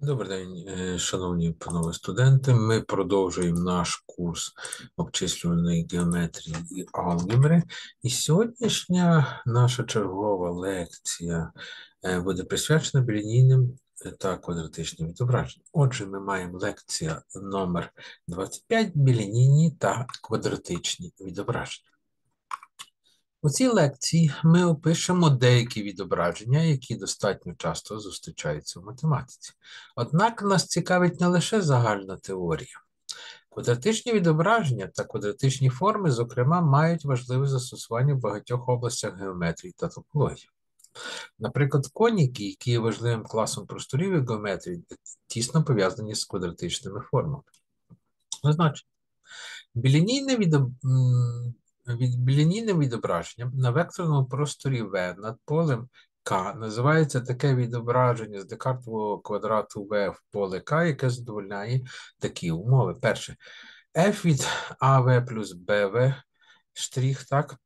Добрий день, шановні панове студенти. Ми продовжуємо наш курс обчислювальної геометрії і алгебри. І сьогоднішня наша чергова лекція буде присвячена білінійним та квадратичним відображенням. Отже, ми маємо лекція номер 25 білінійні та квадратичні відображення. У цій лекції ми опишемо деякі відображення, які достатньо часто зустрічаються в математиці. Однак нас цікавить не лише загальна теорія. Квадратичні відображення та квадратичні форми, зокрема, мають важливе застосування в багатьох областях геометрії та топології. Наприклад, коніки, які є важливим класом просторів і геометрії, тісно пов'язані з квадратичними формами. Значить, Білінійне білінійним відображенням на векторному просторі V над полем К називається таке відображення з декартового квадрату V в поле К, яке задовольняє такі умови. Перше, f від AV плюс BV штрих, так,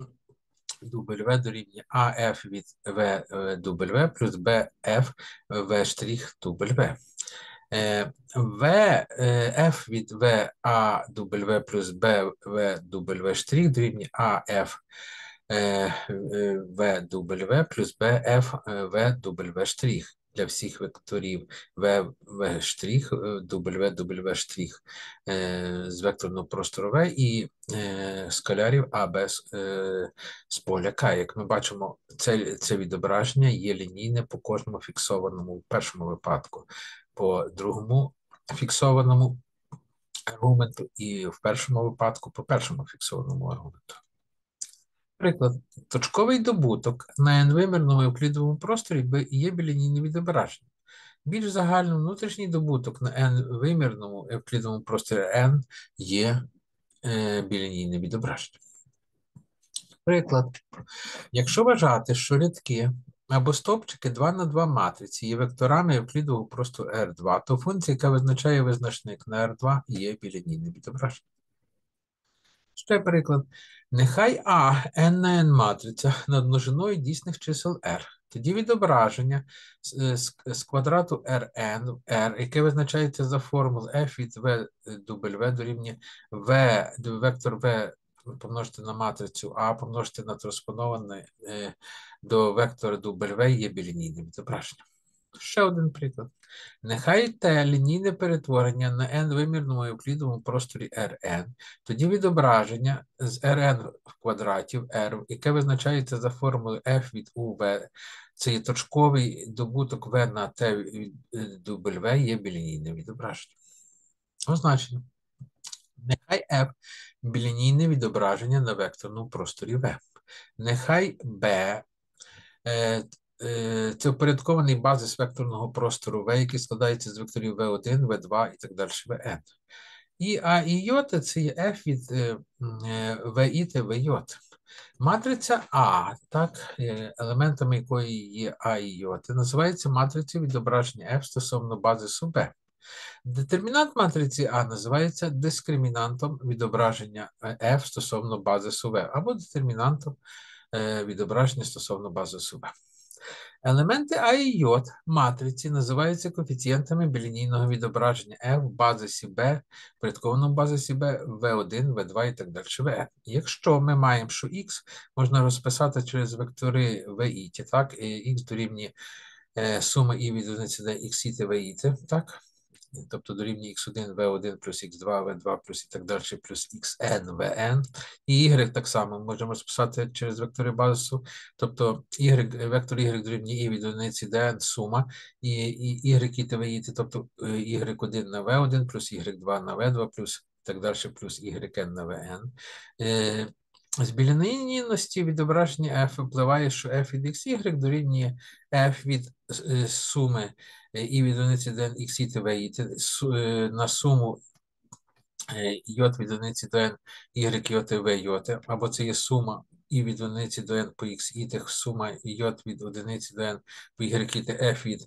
W дорівнює AF від VW плюс BF V штрих W. В F від В А W плюс Б В W штрих дорівнює А F В W плюс Б F В W штрих для всіх векторів В В штрих W W штрих з векторного простору В і скалярів А Б з поля К. Як ми бачимо, це відображення є лінійне по кожному фіксованому в першому випадку, по другому фіксованому аргументу і в першому випадку по першому фіксованому аргументу. Приклад. Точковий добуток на n-вимірному евклідовому просторі є білінійне відображення. Більш загально внутрішній добуток на n-вимірному евклідовому просторі n є білінійне відображення. Приклад. Якщо вважати, що рядки або стовпчики 2 на 2 матриці є векторами евклідового простору R2, то функція, яка визначає визначник на R2, є білінійне відображення. Ще приклад. Нехай А n на n матриця над множиною дійсних чисел R. Тоді відображення з квадрату Rn, R, яке визначається за формулою f від W дорівнює вектор V помножити на матрицю А, помножити на транспоноване до вектора W є білінійне відображення. Ще один приклад. Нехай те лінійне перетворення на n-вимірному евклідовому просторі Rn, тоді відображення з Rn в квадраті в R, яке визначається за формулою f від UV, це є точковий добуток V на T від W, є білінійне відображення. Означення. Нехай F – білінійне відображення на векторному просторі V. Нехай B це упорядкований базис векторного простору V, який складається з векторів V1, V2 і так далі, Vn. І А і йота – це є F від VI та VJ. Матриця А, так, елементами якої є А і йота, називається матрицею відображення F стосовно базису B. Детермінант матриці А називається дискримінантом відображення F стосовно базису V, або детермінантом відображення стосовно базису V. Елементи А і J матриці називаються коефіцієнтами білінійного відображення F в базисі B, впорядкованому базисі B, V1, V2 і так далі, Vn. Якщо ми маємо, що X можна розписати через вектори VI, так, і X дорівнює сума І від одиниці до XI та VI, так, тобто дорівнює x1, v1 плюс x2, v2 плюс і так далі, плюс xn, vn. І y так само можемо розписати через вектори базису, тобто вектор y дорівнює і від одиниці до n сума, і y і tv, тобто y1 на v1 плюс y2 на v2 плюс і так далі, плюс yn на vn. З білінійності відображення f впливає, що f від xy дорівнює f від суми і від одиниці до n x та v на суму j від одиниці до n y j та v j, або це є сума і від одиниці до n по x і сума j від одиниці до n по y та f від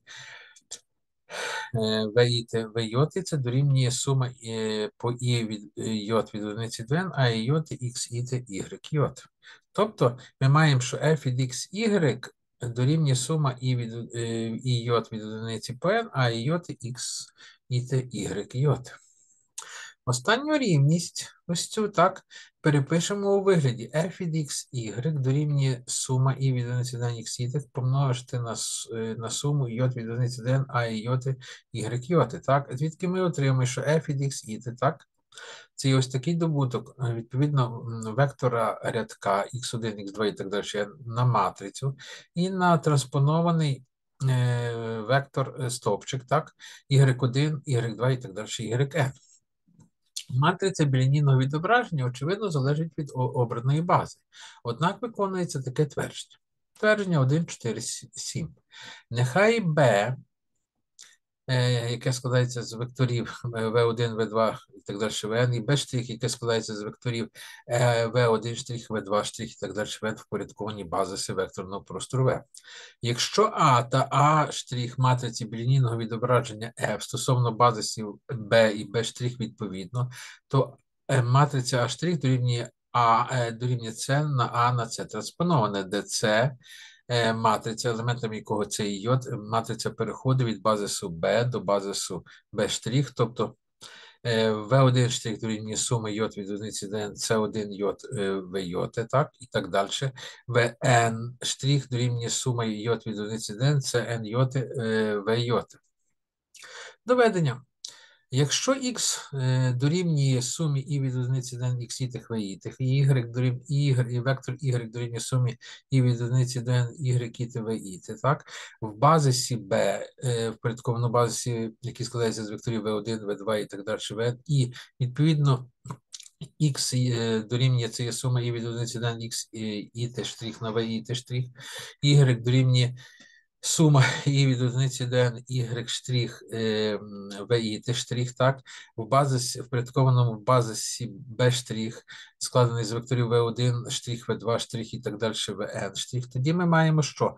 VI та VJ, це дорівнює сума по І від J від одиниці до N, а J, XI та YJ. Тобто ми маємо, що f від XY дорівнює сума і йод від одиниці по n, а і йод x, і t, y, йод. Останню рівність, ось цю, так, перепишемо у вигляді f від x, y дорівнює сума і від одиниці до n, x, y, помножити на суму йод від одиниці до n, а і йоти, y, йоти, так? Звідки ми отримаємо, що f від x, y, так? Це є ось такий добуток, відповідно, вектора рядка x1, x2 і так далі на матрицю і на транспонований вектор стовпчик, так, y1, y2 і так далі, yn. Матриця білінійного відображення, очевидно, залежить від обраної бази. Однак виконується таке твердження. Твердження 1, 4, 7. Нехай B, яке складається з векторів V1, V2 і так далі, Vn, і B', яке складається з векторів V1, V2 і так далі, Vn, впорядковані базиси векторного простору V. Якщо А та А' матриці білінійного відображення F стосовно базисів B і B' відповідно, то матриця А' дорівнює С на А на С транспоноване, де С матриця, елементом якого це і йод, матриця переходу від базису B до базису B', тобто V1' дорівнює суми йод від одиниці до n, C1 йод В йоти, так, і так далі. Vn' дорівнює сума йод від одиниці до n, Cn йоти В йоти. Доведення. Якщо x дорівнює сумі і від одиниці до n, x ітих, v ітих, і вектор y дорівнює сумі і від одиниці до n, y іти, v іти, так? В базисі B, в порядкованому базисі, який складається з векторів v1, v2 і так далі, v, і відповідно x дорівнює, це є сума і від одиниці до n, x іти штрих на v іти штрих, y дорівнює сума і від одиниці до n, y штрих, v і t штрих, так, в порядкованому базисі b штрих, складений з векторів v1 штрих, v2 штрих і так далі, vn штрих, тоді ми маємо що?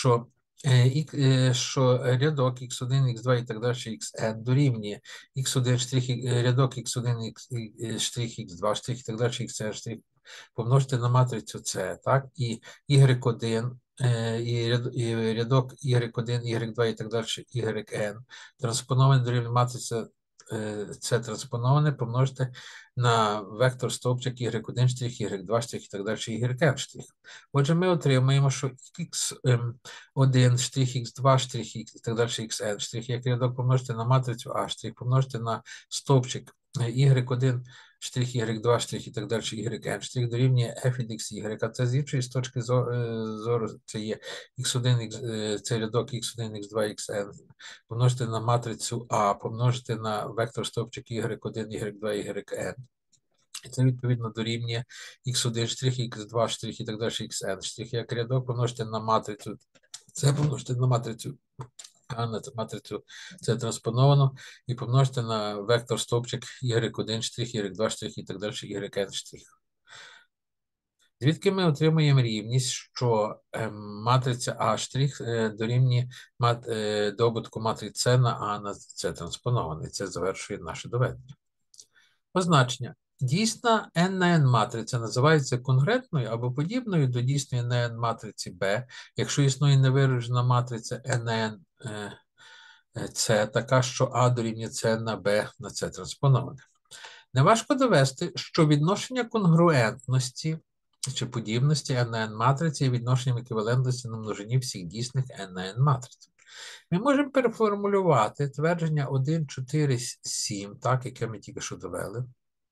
Що рядок x1, x2 і так далі, xn дорівнює x1 штрих, рядок x1, штрих, x2 штрих і так далі, xn штрих, помножити на матрицю C, так, і y1, і рядок y1, y2 і так далі, yn, транспонований дорівнює матриця C транспоноване, помножити на вектор стовпчик y1 штрих, y2 штрих і так далі, yn штрих. Отже, ми отримаємо, що x1 штрих, x2 штрих і так далі, xn штрих, як рядок помножити на матрицю А штрих, помножити на стовпчик y1 штрих, y2 штрих і так далі, yn штрих дорівнює f від xy, а це з іншої точки зору, це є x1, це рядок x1, x2, xn, помножити на матрицю А, помножити на вектор стовпчик y1, y2, yn. І це відповідно дорівнює x1 штрих, x2 штрих і так далі, xn штрих, як рядок помножити на матрицю, це помножити на матрицю А на матрицю це транспоновано і помножити на вектор стовпчик y1 штрих, y2 штрих і так далі, yn штрих. Звідки ми отримуємо рівність, що матриця А штрих дорівнює добутку матриць С на А на С транспоноване. Це завершує наше доведення. Позначення. Дійсна n на n матриця називається конгруентною або подібною до дійсної на n матриці B, якщо існує невиражена матриця n на n С, така, що А дорівнює С на Б на С транспоноване. Неважко довести, що відношення конгруентності чи подібності n на n матриці є відношенням еквівалентності на множині всіх дійсних n на n матриць. Ми можемо переформулювати твердження 1, 4, 7, так, яке ми тільки що довели.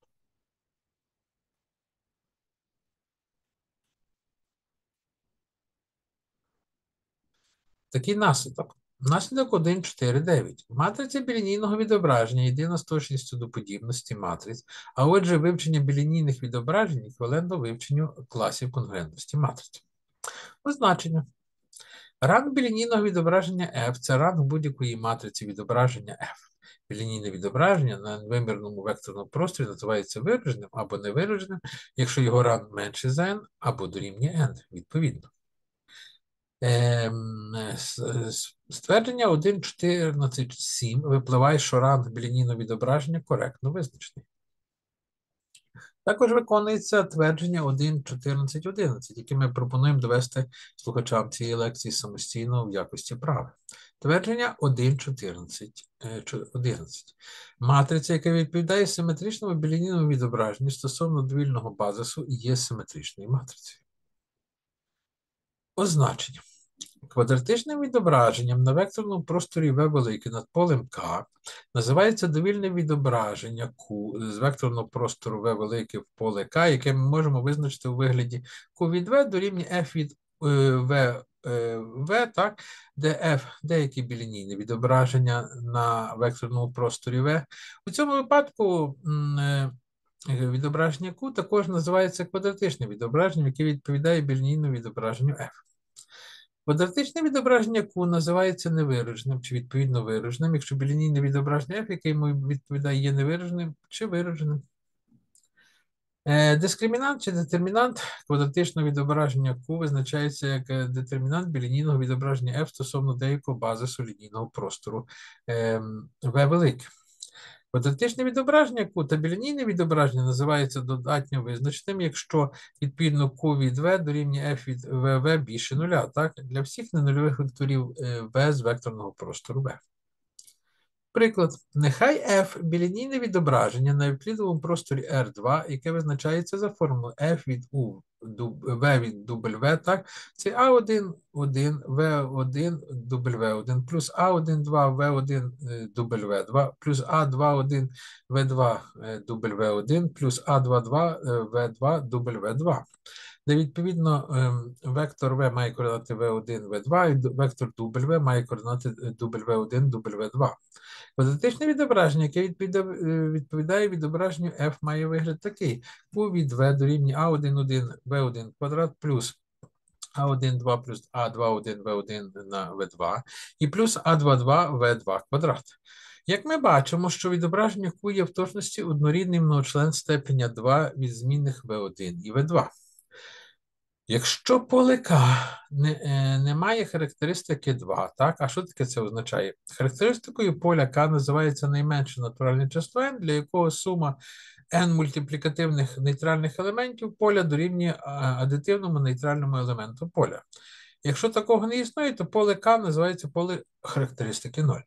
Такий наслідок. Наслідок 1, 4, 9. Матриця білінійного відображення єдина з точністю до подібності матриць, а отже вивчення білінійних відображень еквівалентно вивченню класів конгруентності матриць. Позначення. Ранг білінійного відображення F – це ранг будь-якої матриці відображення F. Білінійне відображення на вимірному векторному просторі називається вираженим або невираженим, якщо його ранг менший за n або дорівнює n, відповідно. Ствердження 1.14.7 випливає, що ранг білінійного відображення коректно визначений. Також виконується твердження 1.14.11, яке ми пропонуємо довести слухачам цієї лекції самостійно в якості права. Твердження 1.14.11. Матриця, яка відповідає симетричному білінійному відображенню стосовно довільного базису, є симетричною матрицею. Означення. Квадратичним відображенням на векторному просторі V велике над полем К називається довільне відображення Q з векторного простору V велике в поле К, яке ми можемо визначити у вигляді Q від V дорівнює F від V, так, де F – деякі білінійні відображення на векторному просторі V. У цьому випадку відображення Q також називається квадратичним відображенням, яке відповідає білінійному відображенню F. Квадратичне відображення Q називається невираженим чи відповідно вираженим, якщо білінійне відображення F, яке йому відповідає, є невираженим чи вираженим. Дискримінант чи детермінант квадратичного відображення Q визначається як детермінант білінійного відображення F стосовно деякого базису лінійного простору V велике. Квадратичне відображення Q та білінійне відображення називається додатньо визначеним, якщо відповідно Q від V дорівнює F від VV більше нуля, так? Для всіх ненульових векторів V з векторного простору V. Приклад. Нехай F – білінійне відображення на евклідовому просторі R2, яке визначається за формулою F від U, V від W, так? Це A1, 1, V1, W1, плюс A1, 2, V1, W2, плюс A2, 1, V2, W1, плюс A2, 2, V2, W2. Де, відповідно, вектор V має координати V1, V2, і вектор W має координати W1, W2. Квадратичне відображення, яке відповідає відображенню F, має вигляд такий. Q від V дорівнює A1,1 V1 квадрат плюс A1,2 плюс A2,1 V1 на V2 і плюс A2,2 V2 квадрат. Як ми бачимо, що відображення Q є в точності однорідний многочлен степеня 2 від змінних V1 і V2. Якщо поле К не має характеристики 2, так? А що таке це означає? Характеристикою поля К називається найменше натуральне число n, для якого сума n мультиплікативних нейтральних елементів поля дорівнює адитивному нейтральному елементу поля. Якщо такого не існує, то поле К називається поле характеристики 0.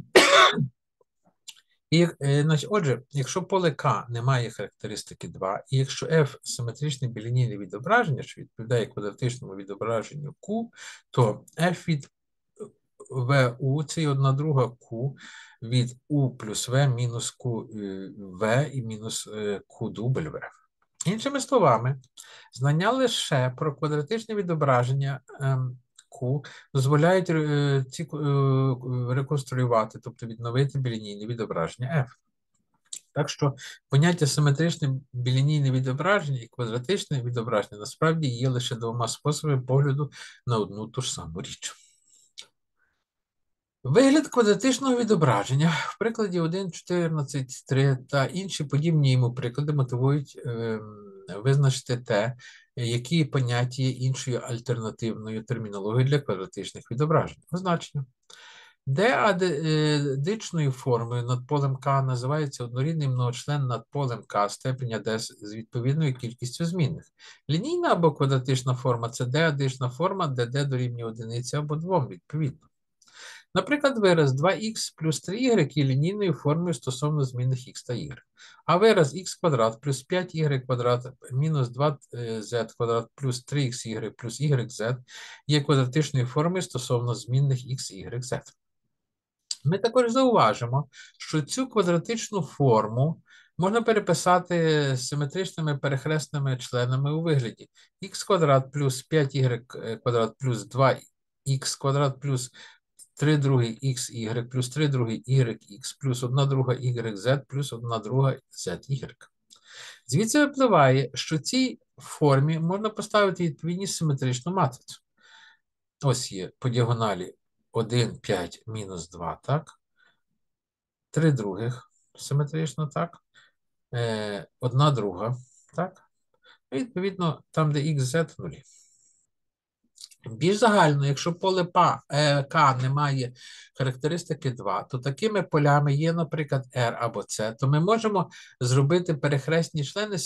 Отже, якщо поле К не має характеристики 2, і якщо F – симетричне білінійне відображення, що відповідає квадратичному відображенню Q, то F від VU – це 1 друга Q від U плюс V мінус QV і мінус QW. Іншими словами, знання лише про квадратичне відображення Q дозволяють реконструювати, тобто відновити білінійне відображення F. Так що поняття симетричне білінійне відображення і квадратичне відображення насправді є лише двома способами погляду на одну ту ж саму річ. Вигляд квадратичного відображення в прикладі 1.14.3 та інші подібні йому приклади мотивують визначити те, які поняття є іншою альтернативною термінологією для квадратичних відображень. Означення. Де адичною формою над полем К називається однорідний многочлен над полем К степеня D з відповідною кількістю змінних. Лінійна або квадратична форма – це D-адична форма, де D дорівнює одиниці або 2, відповідно. Наприклад, вираз 2х плюс 3y є лінійною формою стосовно змінних х та y. А вираз х квадрат плюс 5y квадрат мінус 2z квадрат плюс 3xy плюс yz є квадратичною формою стосовно змінних х, y, z. Ми також зауважимо, що цю квадратичну форму можна переписати симетричними перехресними членами у вигляді х квадрат плюс 5y квадрат плюс 2х квадрат плюс 3 другий xy плюс 3 другий yx плюс 1 друга yz плюс 1 друга zy. Звідси випливає, що цій формі можна поставити відповідну симетричну матрицю. Ось є по діагоналі 1, 5, мінус 2, так? 3 других симетрично, так? 1 друга, так? І, відповідно, там, де xz, нулі. Більш загально, якщо поле К не має характеристики 2, то такими полями є, наприклад, R або C, то ми можемо зробити перехресні члени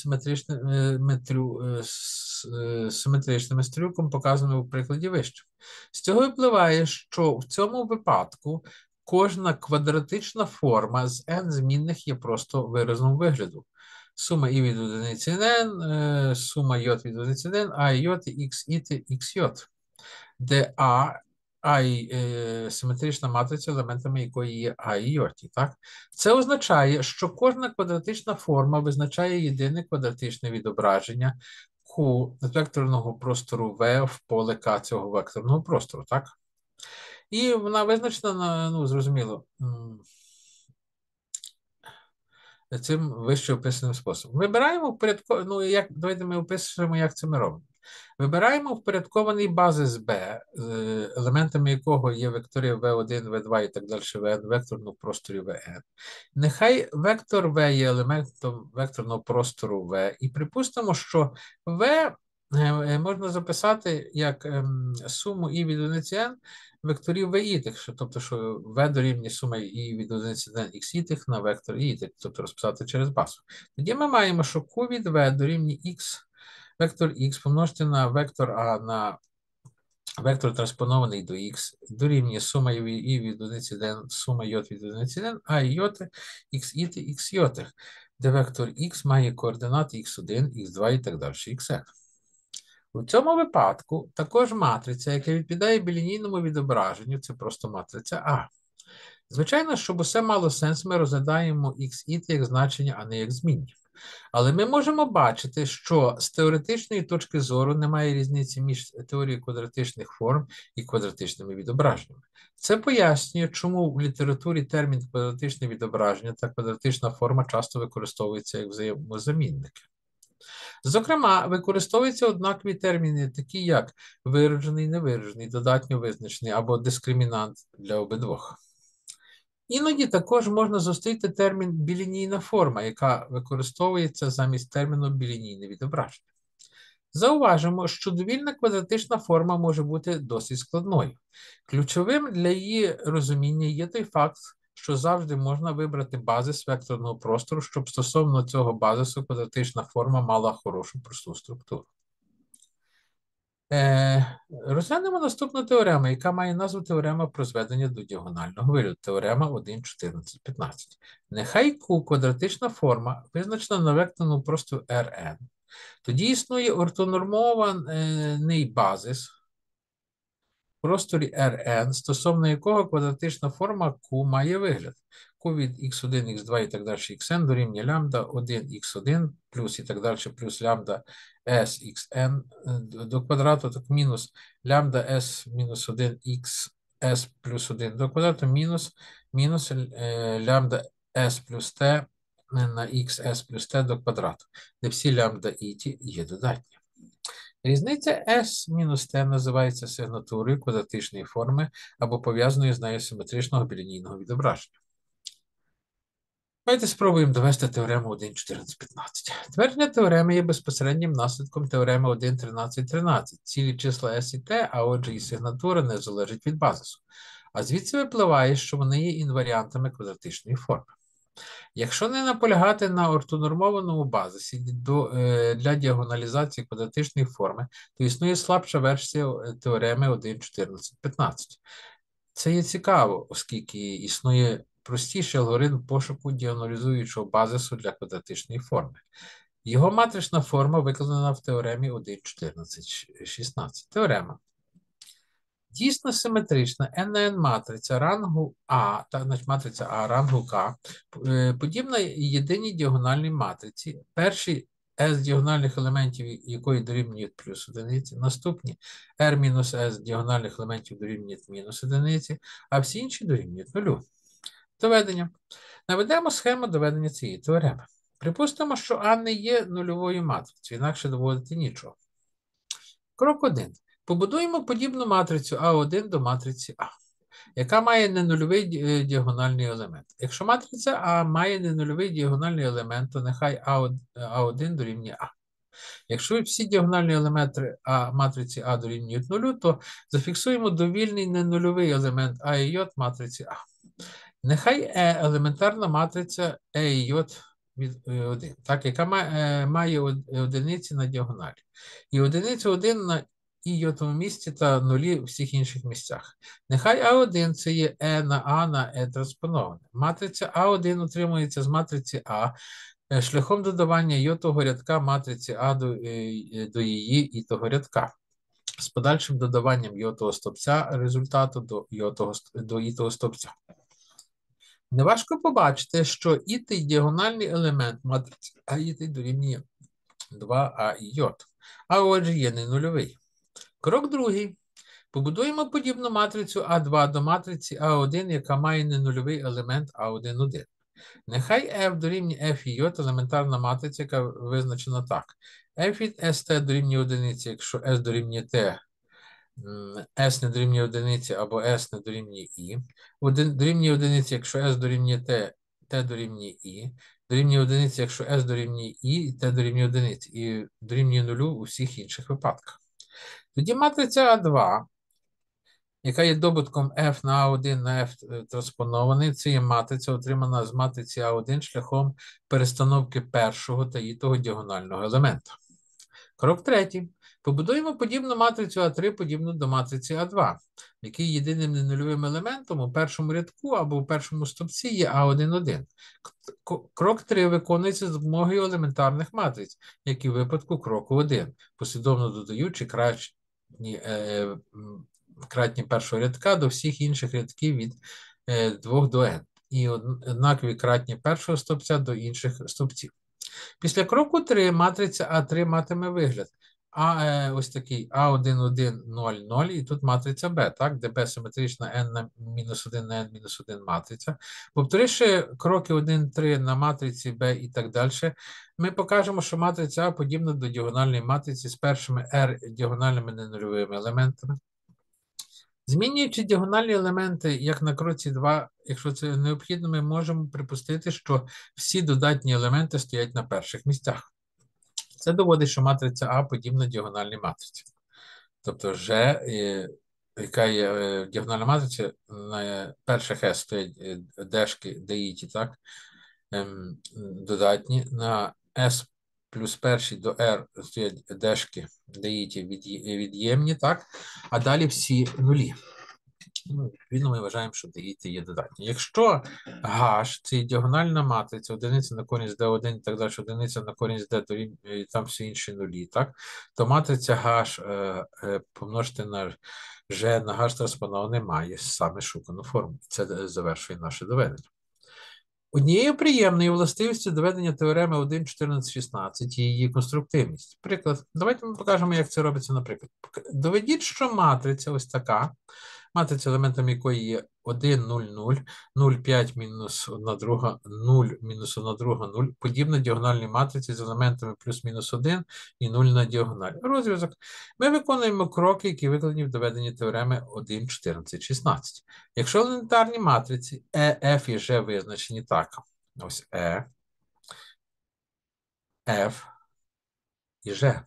симетричними стрілком, показаними у прикладі вище. З цього випливає, що в цьому випадку кожна квадратична форма з n змінних є просто виразом вигляду. Сума і від одиниці n, сума j від одиниці n, а j, x, xj, де симетрична матриця, елементами якої є А і йоті. Так? Це означає, що кожна квадратична форма визначає єдине квадратичне відображення Q векторного простору V в поле К цього векторного простору. Так? І вона визначена, ну, зрозуміло, цим вище описаним способом. Вибираємо впорядкований, ну, давайте ми опишемо, як це ми робимо. Вибираємо впорядкований базис B, елементами якого є векторів V1, V2 і так далі, Vn, векторного просторі Vn. Нехай вектор V є елементом векторного простору V, і припустимо, що V можна записати як суму і від одиниці n векторів v тих, тобто, що v дорівнює сума і від одиниці n x тих на вектор і тих, тобто розписати через базу. Тоді ми маємо, що q від v дорівнює x, вектор x помножити на вектор А на вектор транспонований до x, дорівнює сума і від одиниці n, сума j від одиниці n, а і йоти, x і x йоти, де вектор x має координати x1, x2 і так далі, xn. У цьому випадку також матриця, яка відповідає білінійному відображенню, це просто матриця А. Звичайно, щоб усе мало сенс, ми розглядаємо xit як значення, а не як змінні. Але ми можемо бачити, що з теоретичної точки зору немає різниці між теорією квадратичних форм і квадратичними відображеннями. Це пояснює, чому в літературі термін квадратичне відображення та квадратична форма часто використовуються як взаємозамінники. Зокрема, використовуються однакові терміни, такі як виражений, невиражений, додатньо визначений або дискримінант для обидвох. Іноді також можна зустріти термін білінійна форма, яка використовується замість терміну білінійне відображення. Зауважимо, що довільна квадратична форма може бути досить складною. Ключовим для її розуміння є той факт, що завжди можна вибрати базис векторного простору, щоб стосовно цього базису квадратична форма мала хорошу просту структуру. Розглянемо наступну теорему, яка має назву теорема про зведення до діагонального вигляду. Теорема 1,14,15. Нехай Q квадратична форма визначена на векторному простору Rn. Тоді існує ортонормований базис в просторі Rn, стосовно якого квадратична форма Q має вигляд. Q від x1, x2 і так далі, xn дорівнює лямбда 1 x1 плюс і так далі, плюс лямбда s xn до квадрату, так мінус лямбда s мінус 1 xs плюс 1 до квадрату мінус лямбда s плюс t на xs плюс t до квадрату, де всі лямбда і ті є додатні. Різниця S мінус T називається сигнатурою квадратичної форми або пов'язаною з нею симетричного білінійного відображення. Давайте спробуємо довести теорему 1,14,15. Твердження теореми є безпосереднім наслідком теореми 1,13,13. Цілі числа S і T, а отже і сигнатура не залежить від базису. А звідси випливає, що вони є інваріантами квадратичної форми. Якщо не наполягати на ортонормованому базисі для діагоналізації квадратичної форми, то існує слабша версія теореми 1,14,15. Це є цікаво, оскільки існує простіший алгоритм пошуку діагоналізуючого базису для квадратичної форми. Його матрична форма викладена в теоремі 1,14,16. Теорема. Дійсно симетрична n матриця рангу А, значить матриця А рангу К, подібна єдиній діагональній матриці. Перші S діагональних елементів якої дорівнюють плюс одиниці, наступні R-S діагональних елементів дорівнюють мінус одиниці, а всі інші дорівнюють нулю. Доведення. Наведемо схему доведення цієї теореми. Припустимо, що А не є нульовою матрицею, інакше доводити нічого. Крок 1. Побудуємо подібну матрицю А1 до матриці А, яка має ненульовий діагональний елемент. Якщо матриця А має ненульовий діагональний елемент, то нехай А1 дорівнює А. Якщо всі діагональні елементи матриці А дорівнюють нулю, то зафіксуємо довільний ненульовий елемент А і J матриці А. Нехай елементарна матриця Е і J від 1, так, яка має одиниці на діагоналі. І одиницю 1 на і J місці та нулі в всіх інших місцях. Нехай А1 це є Е на А на Е транспоноване. Матриця А1 утримується з матриці А шляхом додавання йотого рядка матриці А до її ітого рядка. З подальшим додаванням йотого стовпця результату до ітого стовпця. Неважко побачити, що ітий діагональний елемент матриці А ітий дорівнює 2А і йот, а отже є не нульовий. Крок другий. Побудуємо подібну матрицю А2 до матриці А1, яка має ненульовий елемент А1,1. Нехай F дорівнює F і J елементарна матриця, яка визначена так. F від ST дорівнює одиниці, якщо S дорівнює T, S не дорівнює одиниці або S не дорівнює I. Дорівнює одиниці, якщо S дорівнює T, T дорівнює I. Дорівнює одиниці, якщо S дорівнює I, і T дорівнює одиниці. І дорівнює нулю у всіх інших випадках. Тоді матриця А2, яка є добутком F на А1 на F транспонований, це є матриця, отримана з матриці А1 шляхом перестановки першого та ітого діагонального елемента. Крок третій. Побудуємо подібну матрицю А3, подібну до матриці А2, в якій єдиним ненульовим елементом у першому рядку або у першому стовпці є А1,1. Крок 3 виконується з допомогою елементарних матриць, як і в випадку кроку 1, послідовно додаючи кратні першого рядка до всіх інших рядків від 2 до n, і однакові кратні першого стовпця до інших стовпців. Після кроку 3 матриця А3 матиме вигляд ось такий А1,1, 0, 0, і тут матриця Б, так, де Б симетрична n на мінус 1 на n мінус 1 матриця. Повторивши кроки 1, 3 на матриці Б і так далі, ми покажемо, що матриця А подібна до діагональної матриці з першими R діагональними ненульовими елементами. Змінюючи діагональні елементи, як на кроці 2, якщо це необхідно, ми можемо припустити, що всі додатні елементи стоять на перших місцях. Це доводить, що матриця А подібна діагональній матриці. Тобто яка є діагональна матриця, на перших S стоять дешки, деїті, так, додатні, на S плюс перший до R стоять дешки, деїті від'ємні, так, а далі всі нулі. Відповідно, ми вважаємо, що деїти є додатні. Якщо H – це діагональна матриця, одиниця на корінь з D1 і так далі, одиниця на корінь з D, і там всі інші нулі, так? То матриця H помножити на G на H транспоноване має саме шукану форму. Це завершує наше доведення. Однією приємною властивістю доведення теореми 1, 14, 16 є її конструктивність. Приклад. Давайте ми покажемо, як це робиться, наприклад. Доведіть, що матриця ось така, матриця, елементом якої є 1, 0, 0, 0, 5, мінус 1 друга, 0, мінус 1 друга, 0, подібна діагональній матриці з елементами плюс-мінус 1 і 0 на діагоналі. Розв'язок. Ми виконуємо кроки, які викладені в доведенні теореми 1, 14, 16. Якщо елементарні матриці F і G визначені так, ось F і G,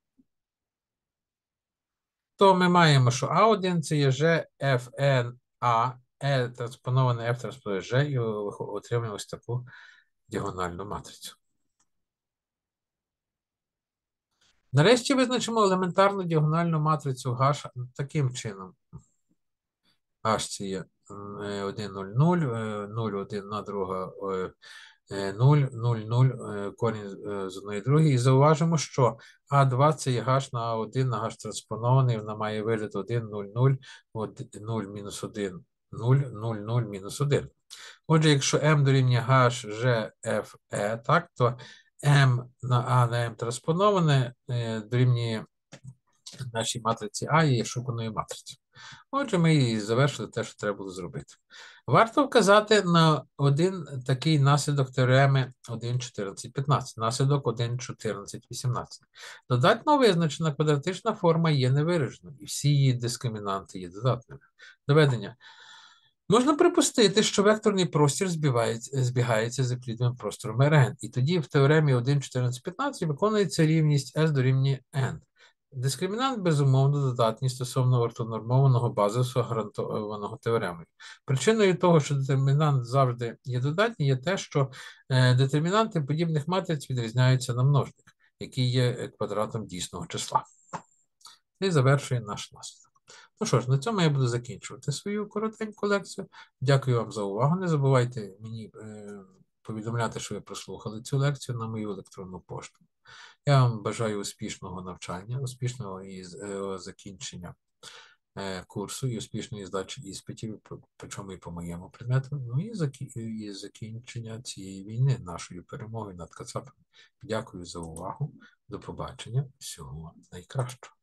то ми маємо, що А1 це є G, F, N, A, E транспоноване F транспоноване G, і отримуємо ось таку діагональну матрицю. Нарешті визначимо елементарну діагональну матрицю H таким чином. H це є 1, 0, 0, 0, 1 на друга, 0, 0, 0, корінь з одної другої. І зауважимо, що А2 це є H на А1 на H транспонований, вона має вигляд 1, 0, 0, 0, мінус 1, 0, 0, 0, мінус 1. Отже, якщо M дорівнює H, G, F, E, так, то M на A на M транспоноване дорівнює нашій матриці А є шуканою матрицею. Отже, ми і завершили те, що треба було зробити. Варто вказати на один такий наслідок теореми 1, 14, 15. Наслідок 1, 14, 18. Додатно визначена квадратична форма є невираженою, і всі її дискримінанти є додатними. Доведення. Можна припустити, що векторний простір збігається з евклідовим простором Rn, і тоді в теоремі 1,14,15 виконується рівність S дорівнює n. Дискримінант, безумовно, додатній стосовно ортонормованого базису, гарантованого теоремою. Причиною того, що детермінант завжди є додатній, є те, що детермінанти подібних матриць відрізняються на множник, який є квадратом дійсного числа. І завершує наш наслідок. Ну що ж, на цьому я буду закінчувати свою коротеньку лекцію. Дякую вам за увагу. Не забувайте мені повідомляти, що ви прослухали цю лекцію на мою електронну пошту. Я вам бажаю успішного навчання, успішного закінчення курсу і успішної здачі іспитів, причому і по моєму предмету, ну і закінчення цієї війни, нашою перемогою над Кацапами. Дякую за увагу. До побачення. Всього найкращого.